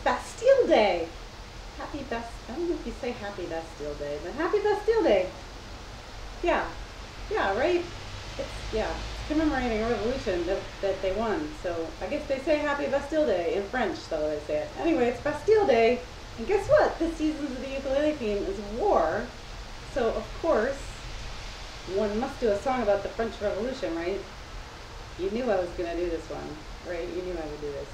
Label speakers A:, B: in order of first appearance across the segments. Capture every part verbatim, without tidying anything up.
A: Bastille Day. Happy Bast. I don't know if you say Happy Bastille Day, but Happy Bastille Day. Yeah, yeah, right. It's yeah, it's commemorating a revolution that that they won. So I guess they say Happy Bastille Day in French, though they say it. Anyway, it's Bastille Day, and guess what? This season's of the ukulele theme is war. So of course, one must do a song about the French Revolution, right? You knew I was gonna do this one, right? You knew I would do this.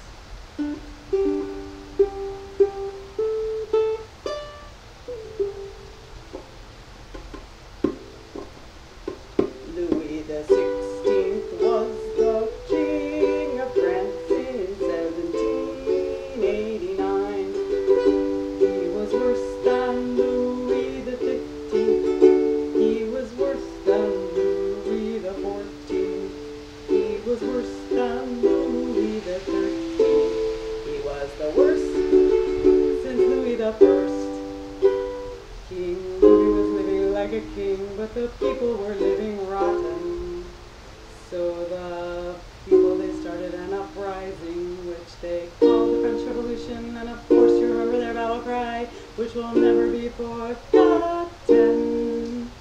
A: Louis the Sixteenth was the King of France in seventeen eighty-nine. He was worse than Louis the Fifteenth. He was worse than Louis the Fourteenth. He was worse than Louis the Thirteenth. He was the worst since Louis the First. King Louie was living like a king, but the people were living rotten. So the people, they started an uprising, which they called the French Revolution, and of course you remember their battle cry, which will never be forgotten.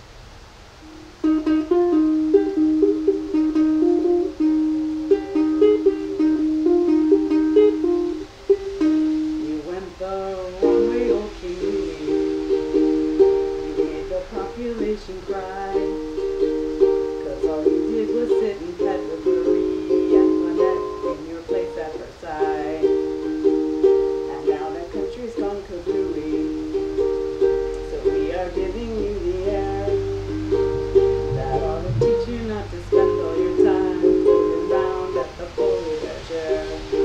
A: You went the wrong way, old King Louie. You made the population cry, 'cause all you did was sit and pet with Marie Antoinette in your place at Versailles. And now the country's gone kablooey, so we are giving you the air. That ought to teach you not to spend all your time looking round at the folding chair.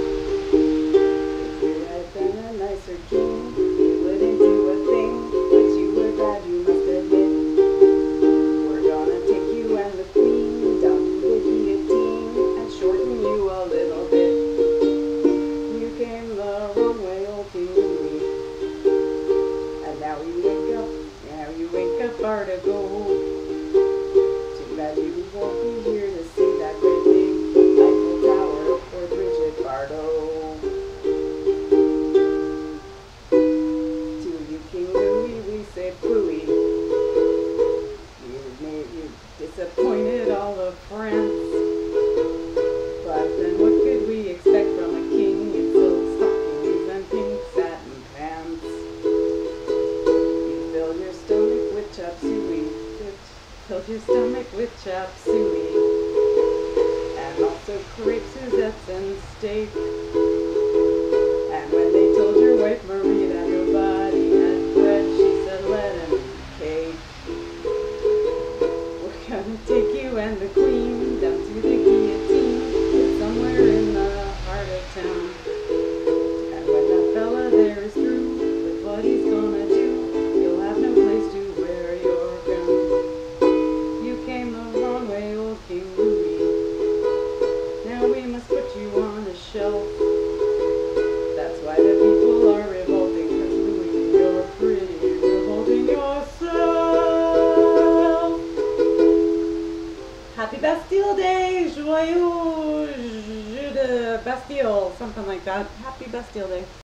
A: If you had been a nicer king, you wouldn't do a thing, but you were bad, you must admit. We're gonna take you and the queen down to the guillotine and shorten you a little bit. You came the wrong way, old King Louie, and now you wake up, now you wake up far to go. Too bad you won't be here to see that great big Eiffel Tower or Bridget Bardot. To you, King Louie, we say phooey. You made you disappointed all of France. But then what could we expect from a king in silk stockings and pink satin pants? You fill your stomach with chop suey. Fill your stomach with chop suey. And also crepes, Suzettes, and steak. And when they told your wife Marie that her body had bread, she said let him eat cake. We're gonna take you and the queen down to the guillotine. It's somewhere in the heart of town. And when that fella there is through with what he's gonna do, you'll have no place to wear your gown. You came the wrong way, old King Louie. Now we must put you on a shelf. That's why the people are revolting, 'cause Louie, you're pretty revolting yourself. Happy Bastille Day! Joyeux jeu de Bastille! Something like that. Happy Bastille Day.